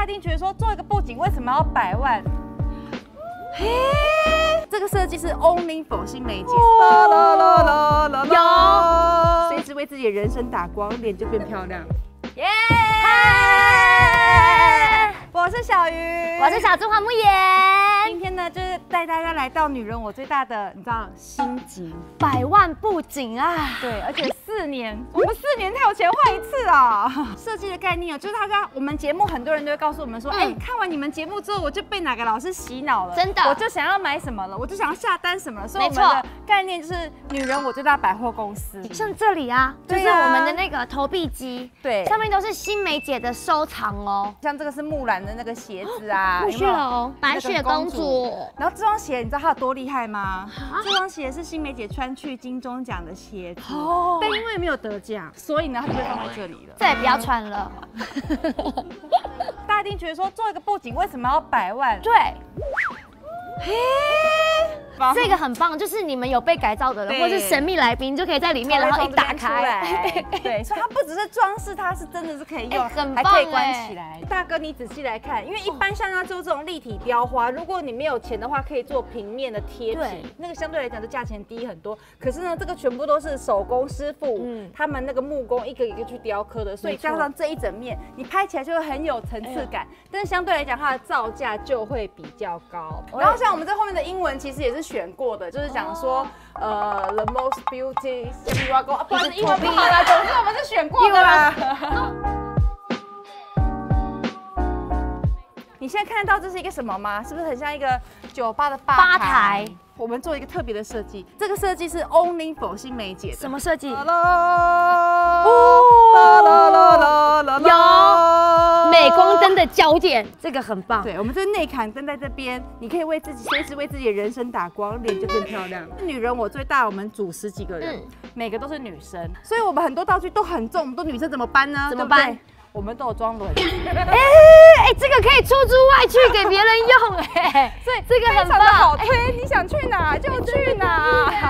家一定觉得说做一个布景为什么要100万？嘿，这个设计是 only for 新梅姐，有，随时为自己的人生打光，脸就变漂亮。耶！我是小鱼， 我是小猪黄木妍。 今天呢，就是带大家来到女人我最大的，你知道心急 100万布景啊！ 对，而且4年，我们4年才有钱换一次啊！设计的概念哦，就是我们节目很多人都会告诉我们说，哎，看完你们节目之后，我就被哪个老师洗脑了， 真的， 我就想要买什么了，我就想要下单什么了。所以我们的概念就是女人我最大百货公司。 像这里啊，就是我们的那个投币机， 对， 上面都是新梅姐的收藏哦。 像这个是木兰的那个鞋子啊， 木须龙、白雪公主。 然后这双鞋你知道它有多厉害吗？这双鞋是新梅姐穿去金钟奖的鞋子，但因为没有得奖，所以呢它就被放在这里了。 这也不要穿了。 大家一定觉得说做一个布景为什么要100万？ 对。嘿，这个很棒，就是你们有被改造的人，或是神秘来宾，就可以在里面，然后一打开， 对，所以它不只是装饰，它是真的是可以用， 很棒， 还可以关起来。大哥，你仔细来看，因为一般像要做这种立体雕花，如果你没有钱的话，可以做平面的贴纸，那个相对来讲就价钱低很多。可是呢，这个全部都是手工师傅，他们那个木工一个一个去雕刻的，所以加上这一整面，你拍起来就会很有层次感。但是相对来讲，它的造价就会比较高。然后像我们这后面的英文其实也是选过的，就是讲说the most beauty， 不是英文不好啦，总之我们是选过的啦。你现在看得到这是一个什么吗？是不是很像一个酒吧的吧台？我们做一个特别的设计，这个设计是 only for 新梅姐的。 什么设计？有镁光灯的焦点，这个很棒。 对，我们这内坎灯在这边，你可以随时为自己的人生打光，脸就变漂亮。女人我最大，我们组10几个人，每个都是女生，所以我们很多道具都很重，我们都女生怎么搬呢？ 怎么搬？ 我们都有装轮。 这个可以出租外去给别人用，所以这个很棒， 好推，你想去哪就去哪。